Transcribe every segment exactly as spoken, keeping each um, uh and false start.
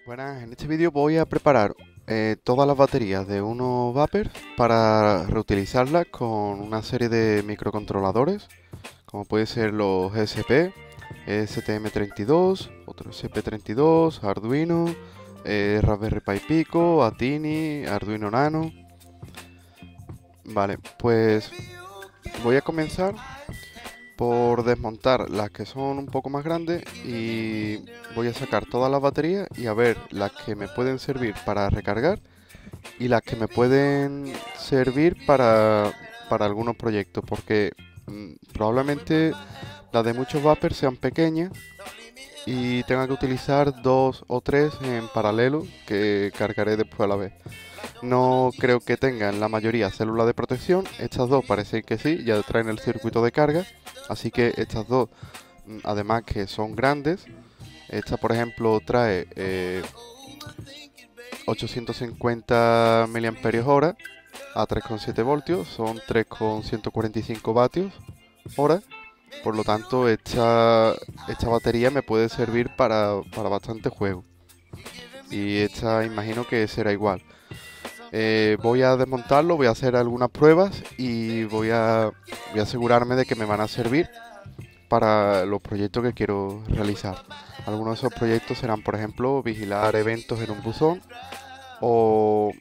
Buenas, en este vídeo voy a preparar eh, todas las baterías de unos vapers para reutilizarlas con una serie de microcontroladores, como puede ser los E S P, S T M treinta y dos, otro S P treinta y dos, Arduino, eh, Raspberry Pi Pico, Atini, Arduino Nano. Vale, pues voy a comenzar por desmontar las que son un poco más grandes y voy a sacar todas las baterías y a ver las que me pueden servir para recargar y las que me pueden servir para, para algunos proyectos, porque mm, probablemente las de muchos vapers sean pequeñas y tenga que utilizar dos o tres en paralelo que cargaré después a la vez. No creo que tengan la mayoría células de protección. Estas dos parecen que sí, ya traen el circuito de carga. Así que estas dos, además que son grandes, esta por ejemplo trae eh, ochocientos cincuenta miliamperios hora a tres coma siete voltios, son tres coma ciento cuarenta y cinco vatios hora. Por lo tanto, esta, esta batería me puede servir para, para bastante juego. Y esta imagino que será igual. Eh, voy a desmontarlo, voy a hacer algunas pruebas y voy a, voy a asegurarme de que me van a servir para los proyectos que quiero realizar. Algunos de esos proyectos serán, por ejemplo, vigilar eventos en un buzón o,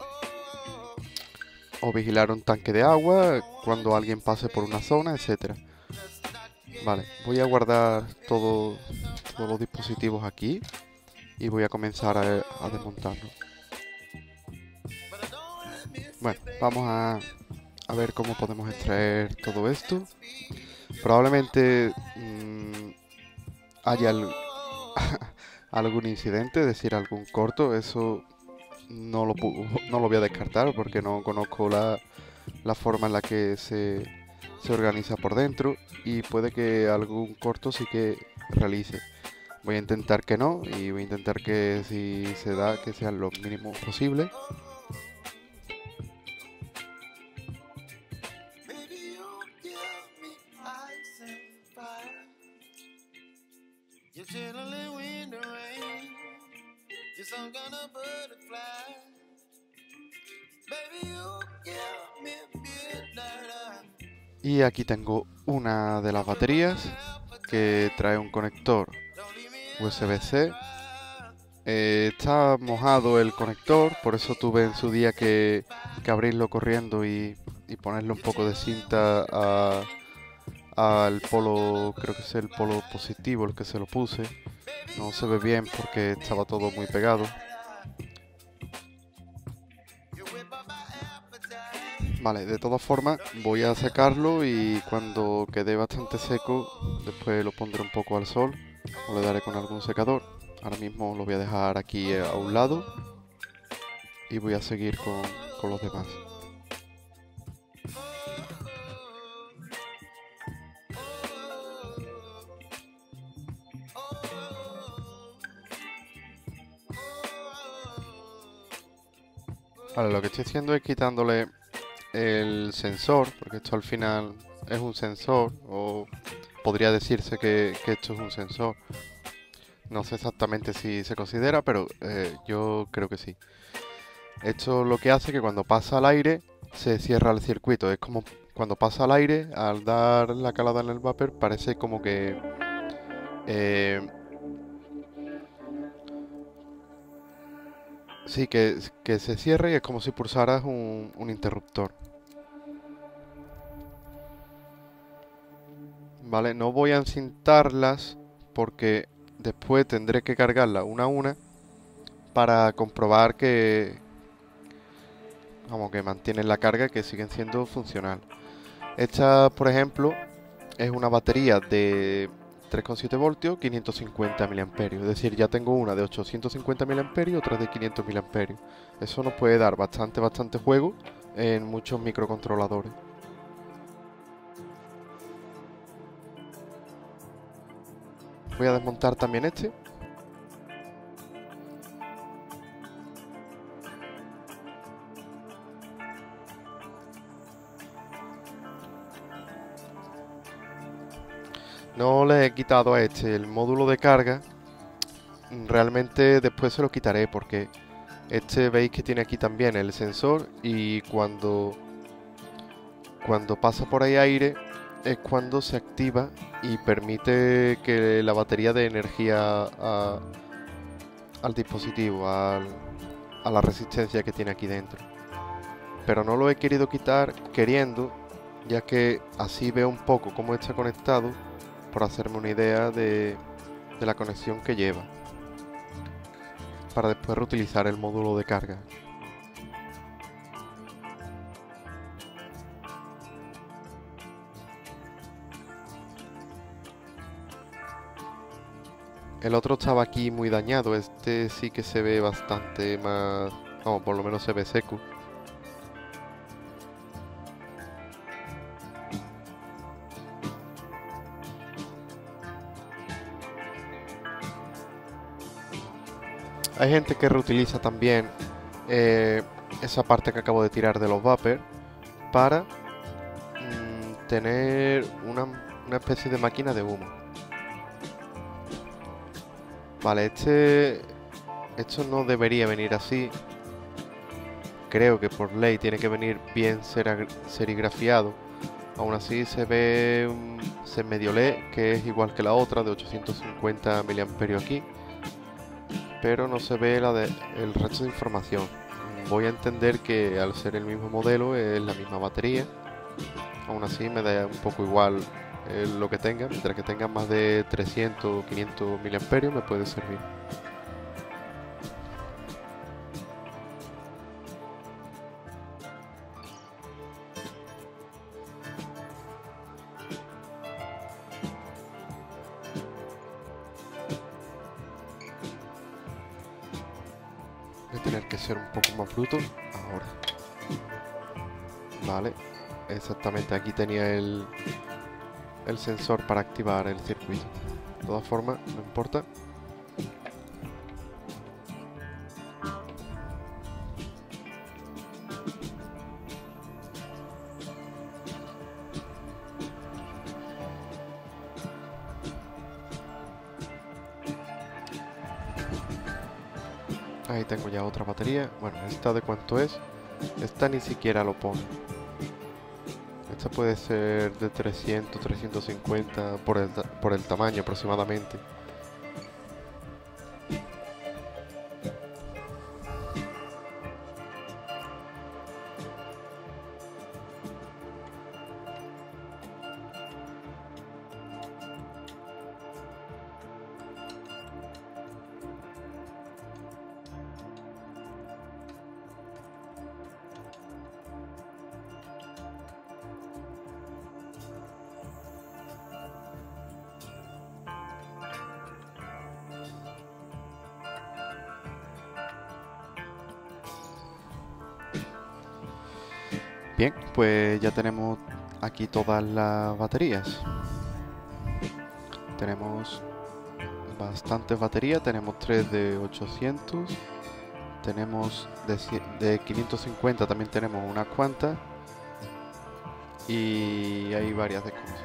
o vigilar un tanque de agua cuando alguien pase por una zona, etcétera. Vale, voy a guardar todo, todos los dispositivos aquí y voy a comenzar a, a desmontarlo. Bueno, vamos a, a ver cómo podemos extraer todo esto. Probablemente mmm, haya al, algún incidente, es decir, algún corto. Eso no lo, no lo voy a descartar porque no conozco la, la forma en la que se, se organiza por dentro y puede que algún corto sí que realice. Voy a intentar que no y voy a intentar que si se da que sean lo mínimo posible. Y aquí tengo una de las baterías que trae un conector U S B C. Eh, está mojado el conector, por eso tuve en su día que, que abrirlo corriendo y, y ponerle un poco de cinta a, al polo, creo que es el polo positivo el que se lo puse. No se ve bien porque estaba todo muy pegado. Vale, de todas formas voy a secarlo y cuando quede bastante seco después lo pondré un poco al sol o le daré con algún secador. Ahora mismo lo voy a dejar aquí a un lado y voy a seguir con, con los demás. Vale, lo que estoy haciendo es quitándole el sensor, porque esto al final es un sensor, o podría decirse que, que esto es un sensor. No sé exactamente si se considera, pero eh, yo creo que sí. Esto lo que hace que cuando pasa al aire se cierra el circuito. Es como cuando pasa al aire, al dar la calada en el vapor, parece como que... Eh, sí, que, que se cierre y es como si pulsaras un, un interruptor. Vale, no voy a encintarlas porque después tendré que cargarlas una a una para comprobar que, vamos, que mantienen la carga y que siguen siendo funcional. Esta, por ejemplo, es una batería de tres coma siete voltios, quinientos cincuenta miliamperios. Es decir, ya tengo una de ochocientos cincuenta miliamperios, otra de quinientos miliamperios. Eso nos puede dar bastante, bastante juego en muchos microcontroladores. Voy a desmontar también este. No le he quitado a este el módulo de carga realmente después se lo quitaré porque este veis que tiene aquí también el sensor y cuando, cuando pasa por ahí aire es cuando se activa y permite que la batería dé energía a, al dispositivo, al, a la resistencia que tiene aquí dentro. Pero no lo he querido quitar queriendo, ya que así veo un poco cómo está conectado, por hacerme una idea de, de la conexión que lleva, para después reutilizar el módulo de carga. El otro estaba aquí muy dañado, este sí que se ve bastante más... Vamos, por lo menos se ve seco. Hay gente que reutiliza también eh, esa parte que acabo de tirar de los vapers para mmm, tener una, una especie de máquina de humo. Vale, este... Esto no debería venir así. Creo que por ley tiene que venir bien serigrafiado. Aún así se ve... Um, se medio lee que es igual que la otra de ochocientos cincuenta miliamperios aquí. Pero no se ve la de, el resto de información. Voy a entender que al ser el mismo modelo es la misma batería. Aún así me da un poco igual eh, lo que tenga. Mientras que tenga más de trescientos o quinientos miliamperios me puede servir. Voy a tener que ser un poco más bruto ahora. Vale, exactamente, aquí tenía el, el sensor para activar el circuito. De todas formas, no importa. Ahí tengo ya otra batería. Bueno, esta de cuánto es. Esta ni siquiera lo pone. Esta puede ser de trescientos, trescientos cincuenta por el, por el tamaño aproximadamente. Bien, pues ya tenemos aquí todas las baterías. Tenemos bastantes baterías, tenemos tres de ochocientos, tenemos de, de quinientos cincuenta, también tenemos unas cuantas y hay varias de cosas.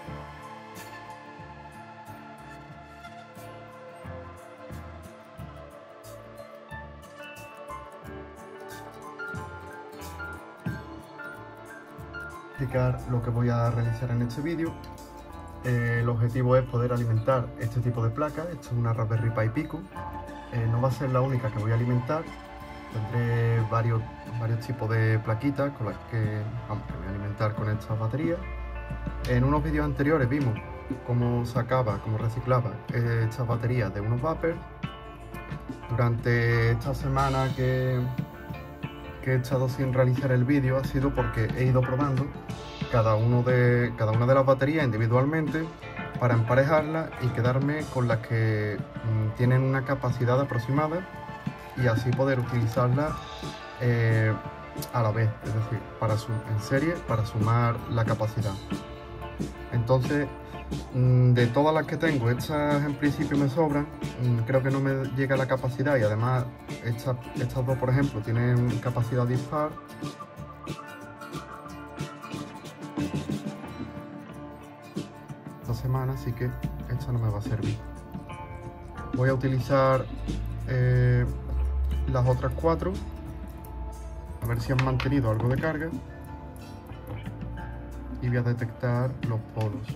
Explicar lo que voy a realizar en este vídeo. Eh, el objetivo es poder alimentar este tipo de placa. Esto es una Raspberry Pi Pico. Eh, no va a ser la única que voy a alimentar. Tendré varios, varios tipos de plaquitas con las que, vamos, que voy a alimentar con estas baterías. En unos vídeos anteriores vimos cómo sacaba, cómo reciclaba eh, estas baterías de unos vapers. Durante esta semana que que he estado sin realizar el vídeo ha sido porque he ido probando cada, uno de, cada una de las baterías individualmente para emparejarlas y quedarme con las que mmm, tienen una capacidad aproximada y así poder utilizarlas eh, a la vez, es decir, para en serie para sumar la capacidad. Entonces, de todas las que tengo, estas en principio me sobran, creo que no me llega la capacidad y además estas, estas dos, por ejemplo, tienen capacidad dispar. Esta semana, así que esta no me va a servir. Voy a utilizar eh, las otras cuatro, a ver si han mantenido algo de carga, y voy a detectar los polos.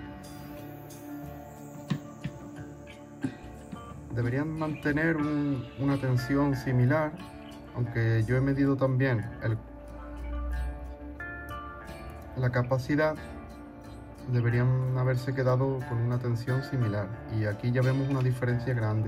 Deberían mantener un, una tensión similar, aunque yo he medido también el, la capacidad. Deberían haberse quedado con una tensión similar, y aquí ya vemos una diferencia grande.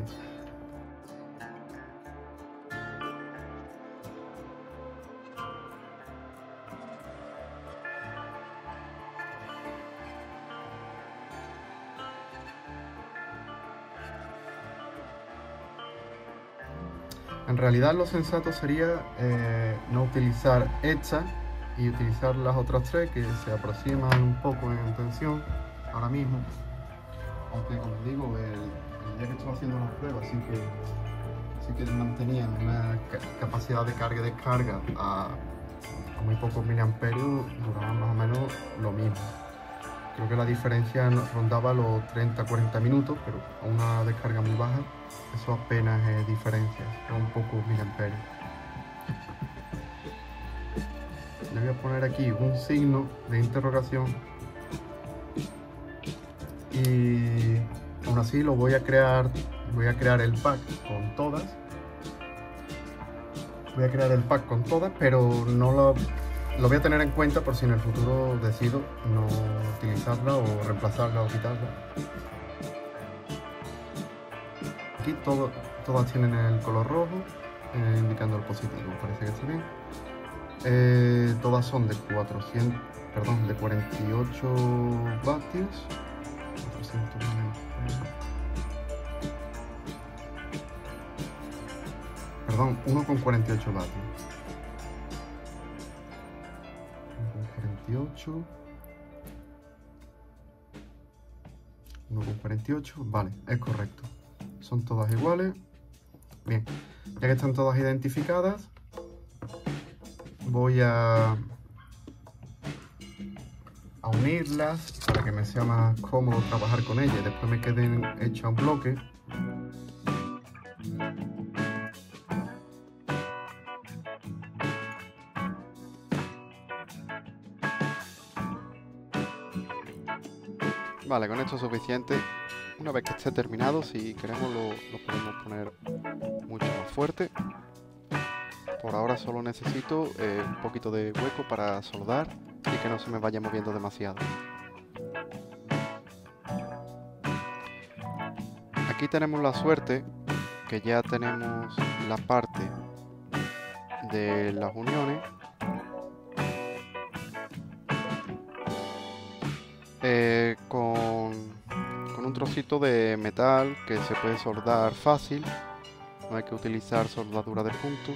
En realidad lo sensato sería eh, no utilizar esta y utilizar las otras tres que se aproximan un poco en tensión ahora mismo. Aunque, como digo, el, el día que estaba haciendo las pruebas sí que, sí que mantenían una ca capacidad de carga y descarga a, a muy pocos miliamperios, duraban más o menos lo mismo. Creo que la diferencia rondaba los treinta a cuarenta minutos, pero a una descarga muy baja, eso apenas es diferencia, es un poco miliamperios. Le voy a poner aquí un signo de interrogación y aún así lo voy a crear, voy a crear el pack con todas. Voy a crear el pack con todas, pero no lo, lo voy a tener en cuenta por si en el futuro decido no utilizarla o reemplazarla o quitarla. Aquí todo, todas tienen el color rojo, eh, indicando el positivo, parece que está bien. Eh, todas son de cuatrocientos, perdón, de cuarenta y ocho vatios. cuatrocientos Perdón, uno con cuarenta y ocho vatios. uno con cuarenta y ocho. uno con cuarenta y ocho, vale, es correcto. Son todas iguales. Bien, ya que están todas identificadas, voy a, a unirlas para que me sea más cómodo trabajar con ellas y después me queden hechas un bloque. Vale, con esto es suficiente. Una vez que esté terminado, si queremos lo, lo podemos poner mucho más fuerte. Por ahora solo necesito eh, un poquito de hueco para soldar y que no se me vaya moviendo demasiado. Aquí tenemos la suerte que ya tenemos la parte de las uniones. Eh, con, con un trocito de metal que se puede soldar fácil, no hay que utilizar soldadura de punto.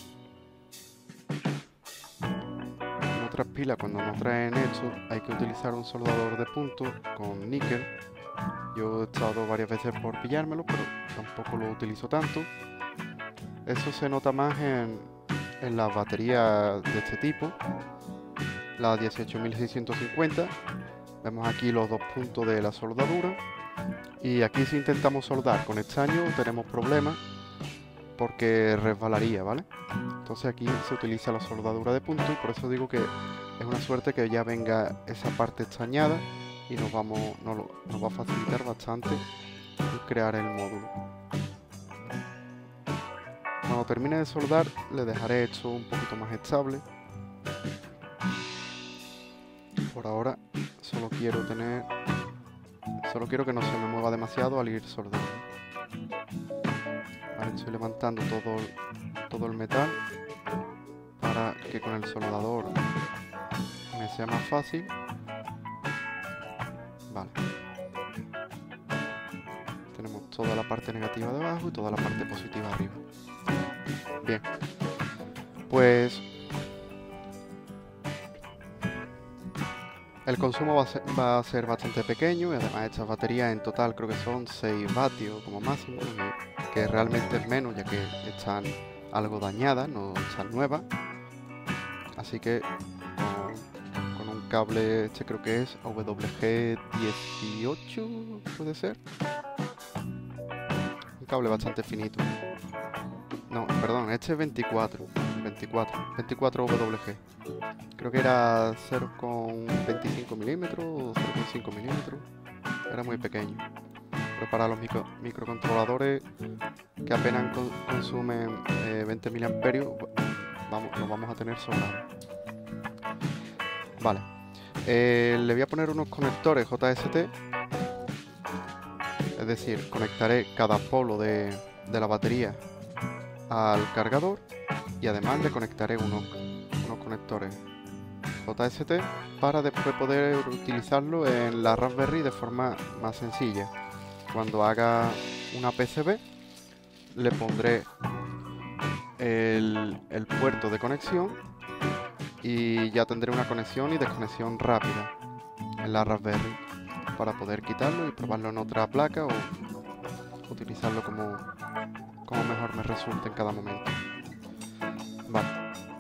En otras pilas, cuando no traen eso, hay que utilizar un soldador de punto con níquel. Yo he estado varias veces por pillármelo, pero tampoco lo utilizo tanto. Eso se nota más en, en las baterías de este tipo, la dieciocho mil seiscientos cincuenta. Vemos aquí los dos puntos de la soldadura, y aquí si intentamos soldar con estaño tenemos problemas porque resbalaría, ¿vale? Entonces aquí se utiliza la soldadura de punto y por eso digo que es una suerte que ya venga esa parte estañada y nos, vamos, nos, lo, nos va a facilitar bastante el crear el módulo. Cuando termine de soldar le dejaré esto un poquito más estable. Por ahora solo quiero tener, solo quiero que no se me mueva demasiado al ir soldando. Vale, estoy levantando todo, todo el metal para que con el soldador me sea más fácil. Vale. Tenemos toda la parte negativa de abajo y toda la parte positiva arriba. Bien. Pues el consumo va a, ser, va a ser bastante pequeño y además estas baterías en total creo que son seis vatios como máximo, que, que realmente es menos ya que están algo dañadas, no están nuevas. Así que con, con un cable, este creo que es W G dieciocho, puede ser. cable bastante finito. No, perdón, este es veinticuatro. veinticuatro. veinticuatro W G. Creo que era cero coma veinticinco milímetros o cero coma cinco milímetros. Era muy pequeño. Pero para los micro, microcontroladores que apenas con, consumen eh, veinte miliamperios, vamos, lo vamos a tener sobrado. Vale. Eh, le voy a poner unos conectores J S T. Es decir, conectaré cada polo de, de la batería al cargador y además le conectaré unos, unos conectores J S T para después poder utilizarlo en la Raspberry de forma más sencilla. Cuando haga una P C B le pondré el, el puerto de conexión y ya tendré una conexión y desconexión rápida en la Raspberry para poder quitarlo y probarlo en otra placa o utilizarlo como, como mejor me resulte en cada momento. Vale.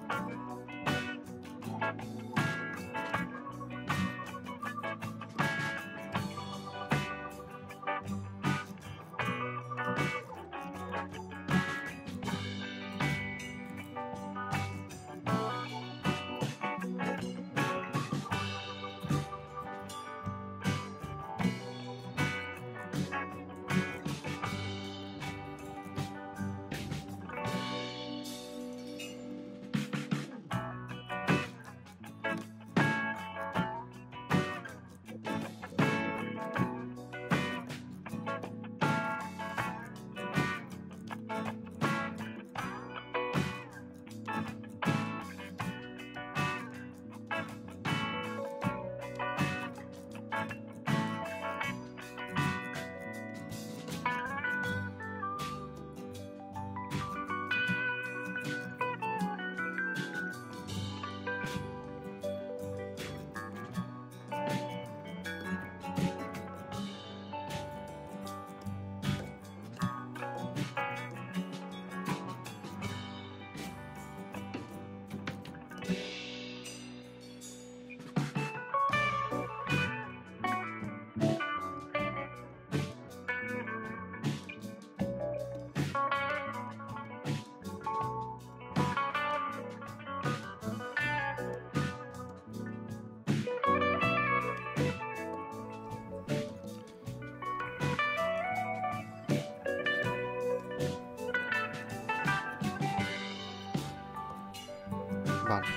Vale.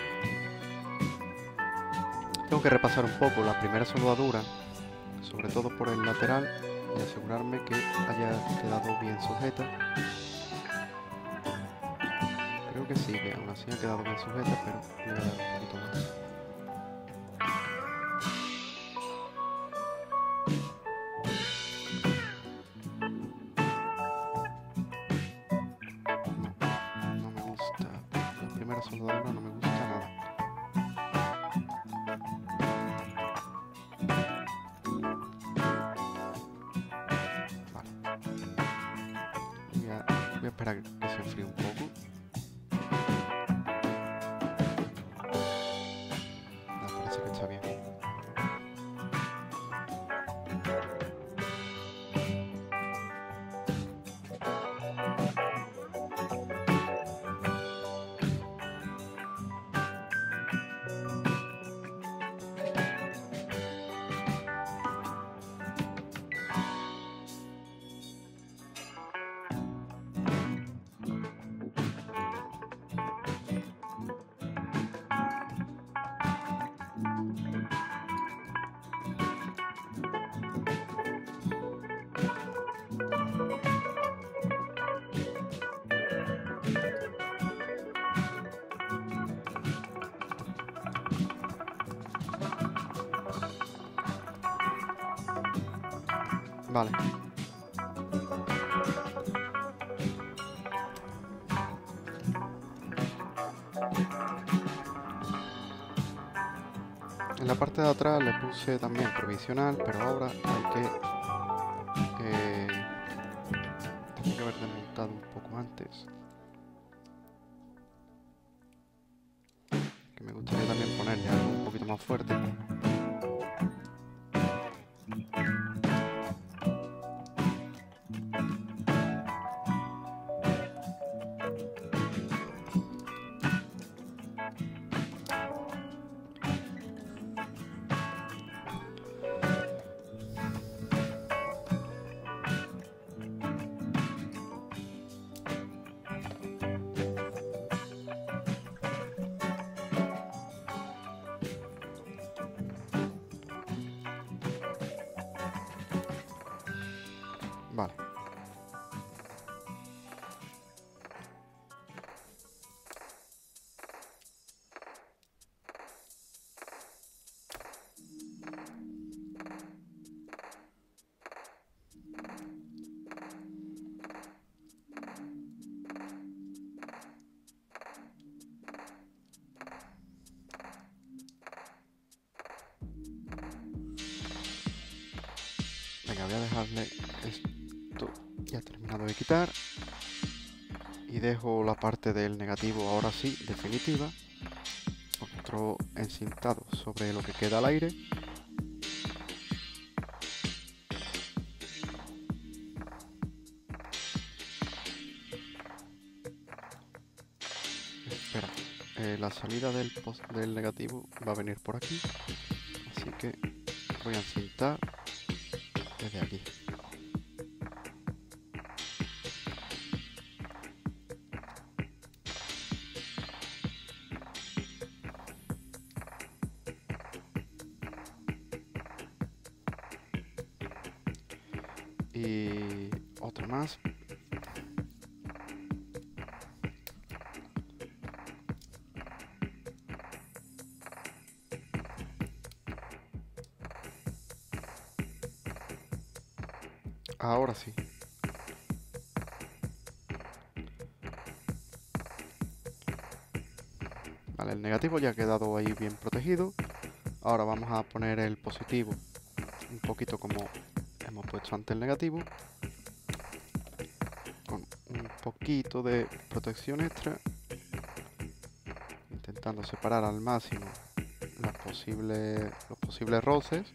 Tengo que repasar un poco la primera soldadura, sobre todo por el lateral, y asegurarme que haya quedado bien sujeta. Creo que sí, que aún así ha quedado bien sujeta, pero le voy a dar un poquito más. No, no me gusta. La primera soldadura no me gusta nada. Vale. Voy a, voy a esperar que se enfríe un poco. No, parece que está bien. Vale. En la parte de atrás le puse también provisional, pero ahora hay que eh, tengo que haber desmontado un poco antes. Que me gustaría también ponerle algo un poquito más fuerte. Vale, esto ya he terminado de quitar. Y dejo la parte del negativo ahora sí, definitiva. Otro encintado sobre lo que queda al aire. Espera, eh, la salida del, post del negativo va a venir por aquí. Así que voy a encintar desde aquí. Y otro más. Ahora sí. Vale, el negativo ya ha quedado ahí bien protegido. Ahora vamos a poner el positivo un poquito como hemos puesto antes el negativo, con un poquito de protección extra, intentando separar al máximo las posibles, los posibles roces.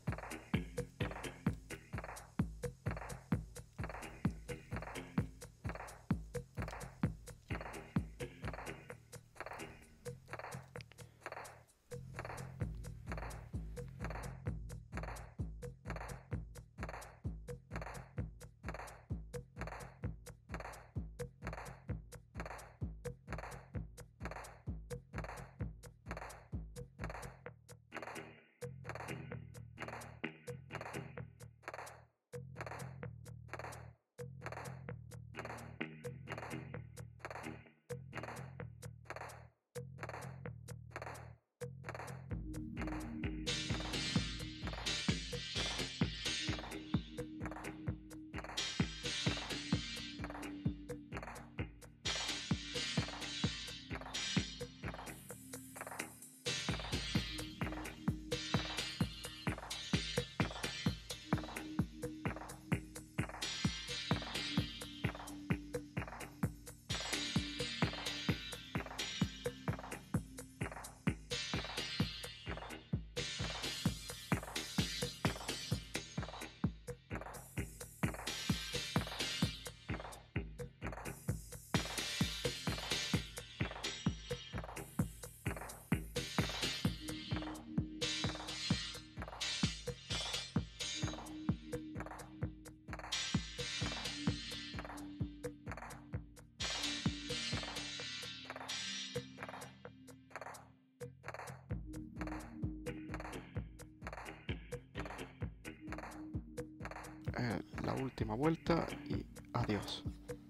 Eh, la última vuelta y adiós.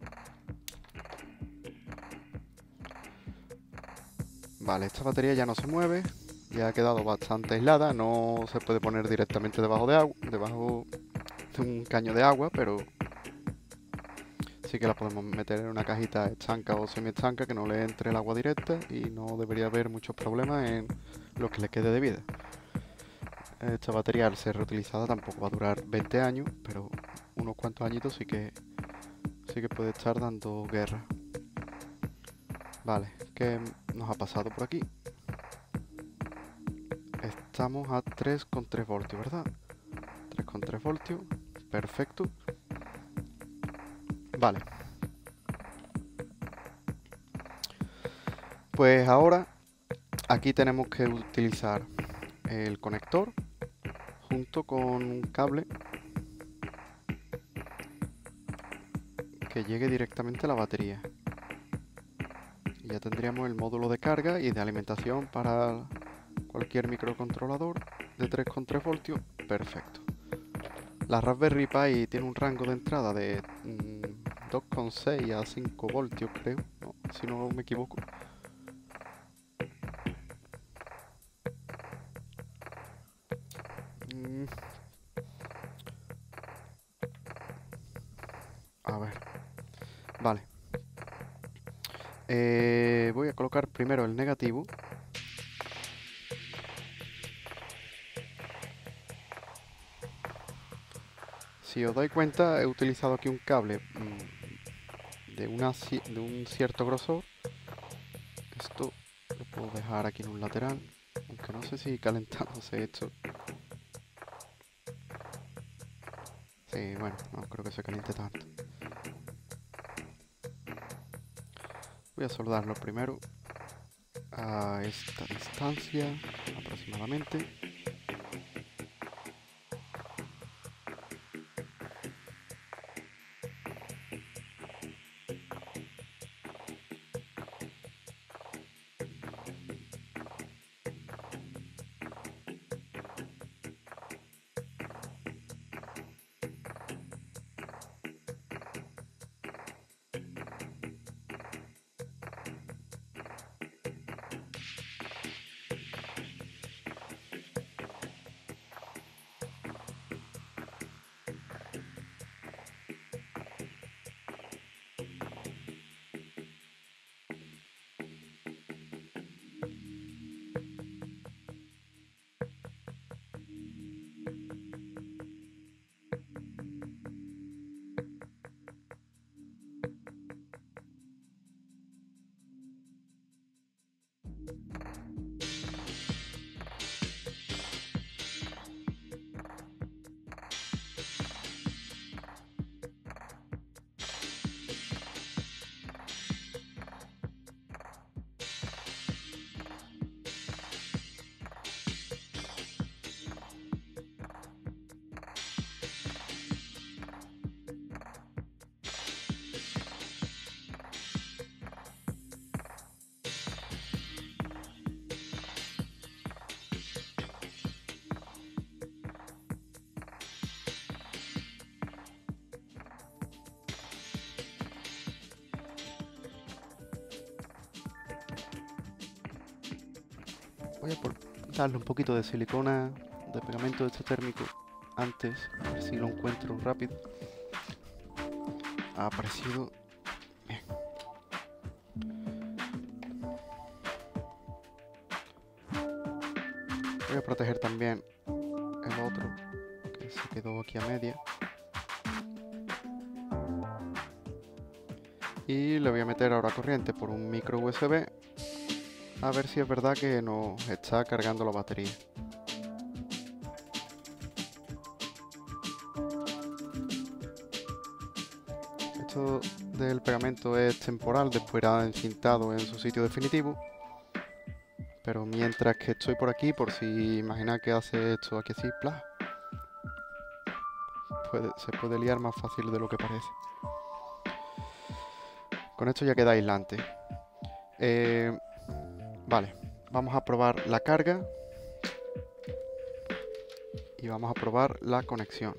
Vale, esta batería ya no se mueve, ya ha quedado bastante aislada, no se puede poner directamente debajo de agua, debajo de un caño de agua, pero sí que la podemos meter en una cajita estanca o semi-estanca que no le entre el agua directa y no debería haber muchos problemas en lo que le quede de vida. Esta batería, al ser reutilizada, tampoco va a durar veinte años, pero unos cuantos añitos sí que sí que puede estar dando guerra. Vale, ¿qué nos ha pasado por aquí? Estamos a tres coma tres voltios, ¿verdad? tres coma tres voltios, perfecto. Vale. Pues ahora aquí tenemos que utilizar el conector junto con un cable que llegue directamente a la batería. Y ya tendríamos el módulo de carga y de alimentación para cualquier microcontrolador de tres coma tres voltios. Perfecto. La Raspberry Pi tiene un rango de entrada de mmm, dos coma seis a cinco voltios, creo, no, si no me equivoco. Mm. A ver. Vale. Eh, voy a colocar primero el negativo. Si os dais cuenta, he utilizado aquí un cable mmm, de, una, de un cierto grosor. Esto lo puedo dejar aquí en un lateral, aunque no sé si calentándose esto. Sí, bueno, no creo que se caliente tanto. Voy a soldarlo primero a esta distancia aproximadamente. Voy a por darle un poquito de silicona de pegamento de este térmico antes, a ver si lo encuentro rápido. Ha aparecido. Bien. Voy a proteger también el otro que se quedó aquí a media. Y le voy a meter ahora corriente por un micro U S B. A ver si es verdad que nos está cargando la batería. Esto del pegamento es temporal, después irá encintado en su sitio definitivo. Pero mientras que estoy por aquí, por si imagináis que hace esto aquí así, ¡plá! Puede, se puede liar más fácil de lo que parece. Con esto ya queda aislante. Eh, vale, vamos a probar la carga. Y vamos a probar la conexión.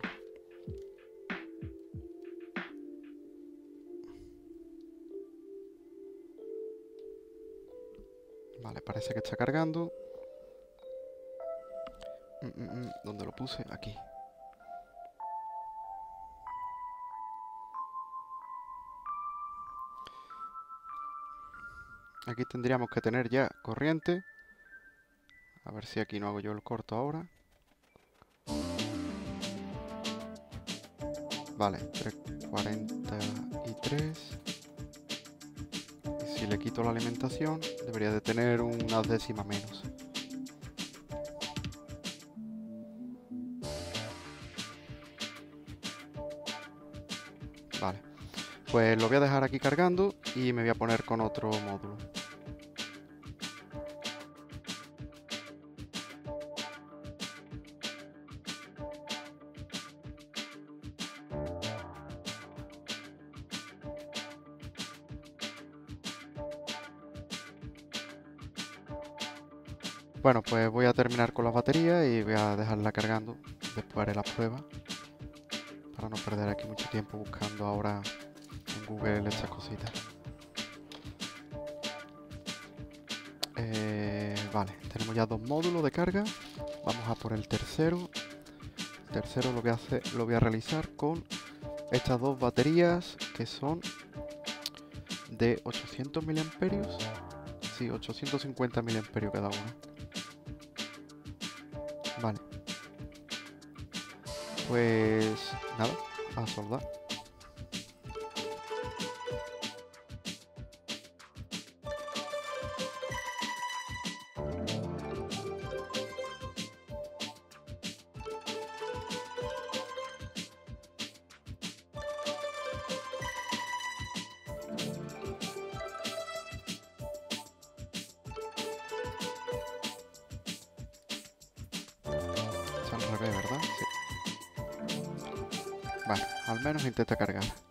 Vale, parece que está cargando. Mm, mm, mm, ¿Dónde lo puse? Aquí. Aquí tendríamos que tener ya corriente. A ver si aquí no hago yo el corto ahora. Vale, tres cuarenta y tres. Y si le quito la alimentación, debería de tener unas décimas menos. Vale, pues lo voy a dejar aquí cargando y me voy a poner con otro módulo. Bueno, pues voy a terminar con la batería y voy a dejarla cargando. Después haré la prueba. Para no perder aquí mucho tiempo buscando ahora en Google estas cositas. Eh, vale, tenemos ya dos módulos de carga. Vamos a por el tercero. El tercero lo voy a hacer, lo voy a realizar con estas dos baterías que son de ochocientos miliamperios. Sí, ochocientos cincuenta miliamperios cada una. Vale. Pues nada, a soldar. Es al revés, ¿verdad? Sí. Bueno, al menos intenta cargar.